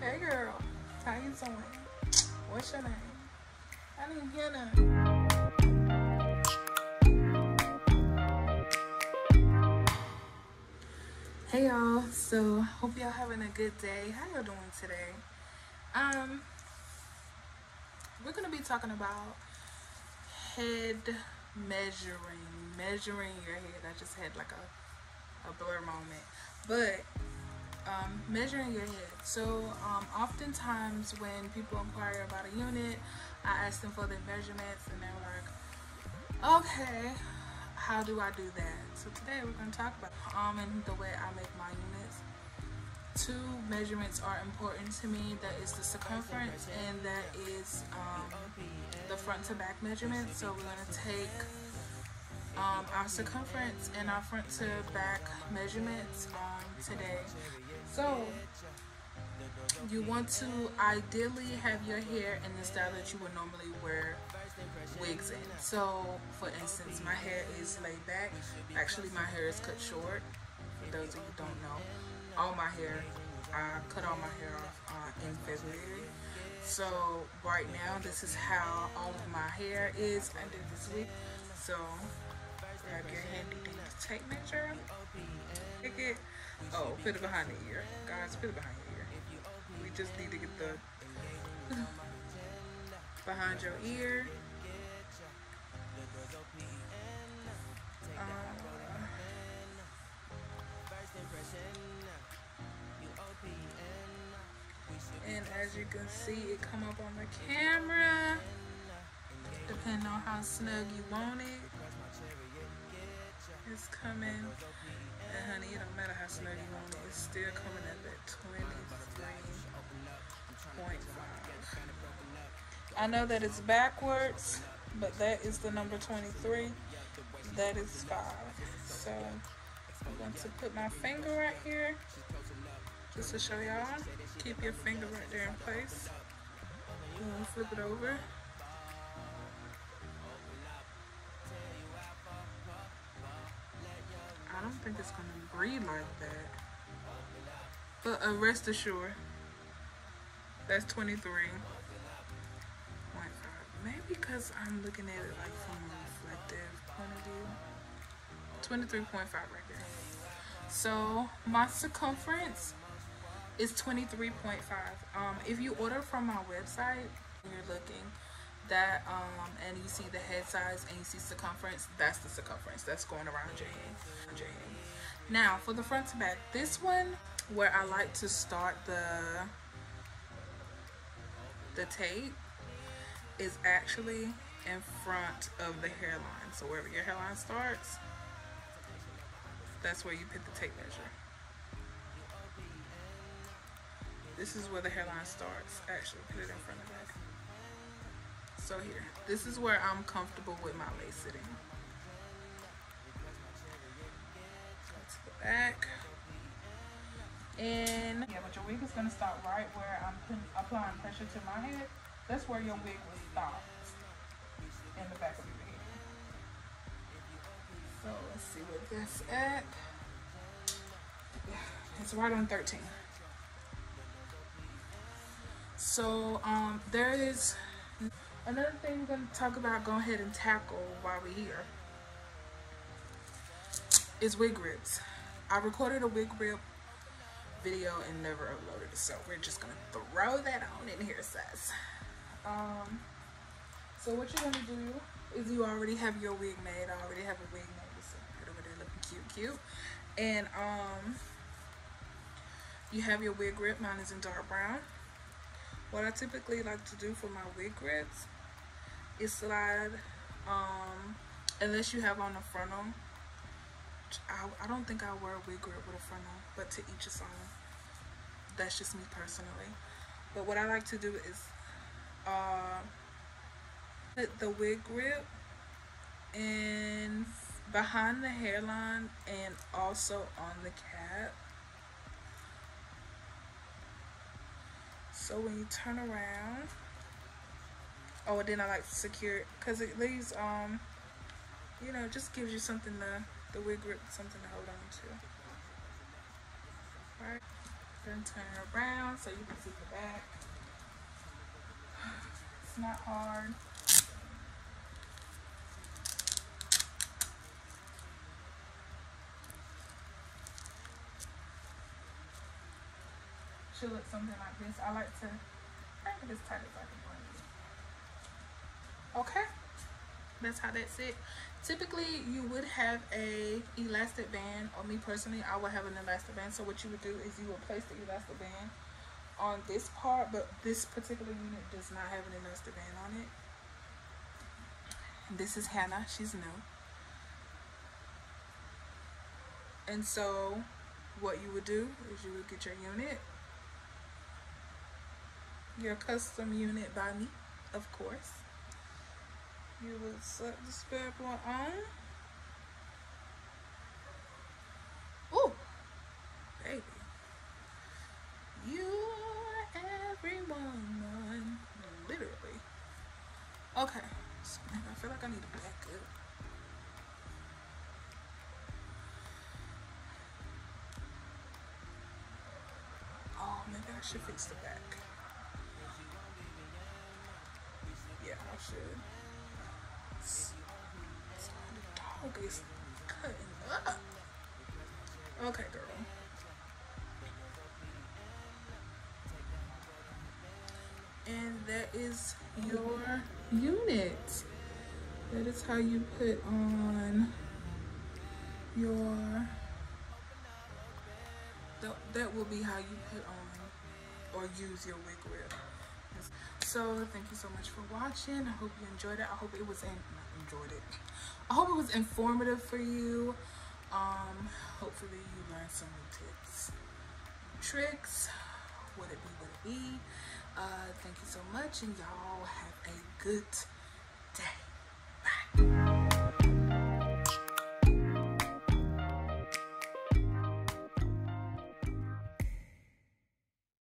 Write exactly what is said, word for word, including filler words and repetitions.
Hey girl, how you doing? What's your name? I didn't hear none. Hey y'all, so hope y'all having a good day. How y'all doing today? Um, we're gonna be talking about head measuring, measuring your head. I just had like a, a blur moment, but um, measuring your head. So um, oftentimes when people inquire about a unit, I ask them for their measurements and they're like, okay, how do I do that? So today we're going to talk about um and the way I make my units. Two measurements are important to me. That is the circumference and that is um, the front to back measurement. So we're going to take um, our circumference and our front to back measurements um, today. So you want to ideally have your hair in the style that you would normally wear wigs in. So for instance, my hair is laid back. Actually, my hair is cut short. For those of you who don't know, all my hair, I cut all my hair off uh, in February. So right now, this is how all of my hair is under this wig. So grab your handy dandy tape measure. Pick it. Oh, put it behind the ear. Guys, put it behind your ear. We just need to get the behind your ear. Uh, and as you can see, it come up on the camera. Depending on how snug you want it, it's coming. And honey, it don't matter how snug you want it, it's still coming at that twenty-three point five. I know that it's backwards, but that is the number twenty-three. That is five. So I'm going to put my finger right here just to show y'all. Keep your finger right there in place. And flip it over. I don't think it's going to breathe like that. But uh, rest assured, that's twenty-three point five. Maybe because I'm looking at it like from a reflective point of view. twenty-three point five right there. So my circumference is twenty-three point five. Um, if you order from my website, you're looking that um, and you see the head size and you see circumference, that's the circumference that's going around your head. Your head. Now for the front to back, this one where I like to start the the tape is actually in front of the hairline. So wherever your hairline starts, that's where you put the tape measure. This is where the hairline starts. Actually, put it in front of that. So here, this is where I'm comfortable with my lace sitting. Go to the back. And yeah, but your wig is gonna start right where I'm putting, applying pressure to my head. That's where your wig will stop, in the back of your head. So let's see what that's at. It's right on thirteen. So um, there is another thing we're going to talk about, go ahead and tackle while we're here, is wig rips. I recorded a wig rip video and never uploaded it, so we're just going to throw that on in here, sis. Um, so what you're going to do is you already have your wig made. I already have a wig made. It's right over there looking cute, cute. And um, you have your wig rip. Mine is in dark brown. What I typically like to do for my wig rips is slide, um, unless you have on a frontal. I, I don't think I wear a wig grip with a frontal, but to each his own. That's just me personally. But what I like to do is uh, put the wig grip in behind the hairline and also on the cap. So when you turn around, oh, and then I like to secure it because it leaves, um, you know, just gives you something to, the wig grip, something to hold on to. Right? Then turn it around so you can see the back. It's not hard. Should look something like this. I like to make it as tight as I can bring it. Okay, that's how that's it. Typically, you would have a elastic band, or me personally, I would have an elastic band. So what you would do is you would place the elastic band on this part, but this particular unit does not have an elastic band on it. This is Hannah, she's new. And so what you would do is you would get your unit, your custom unit by me, of course. You would slap the strap on on. Ooh, baby. You are everyone, literally. Okay, so I feel like I need to back up. Oh, maybe I should fix the back. Yeah, I should. The dog is cutting up. Okay, girl. And that is your unit. That is how you put on your, that will be how you put on or use your wig rib. So thank you so much for watching. I hope you enjoyed it. I hope it was in, not enjoyed it. I hope it was informative for you. Um, hopefully you learned some new tips, tricks, what it be, what it be. Uh, thank you so much, and y'all have a good day.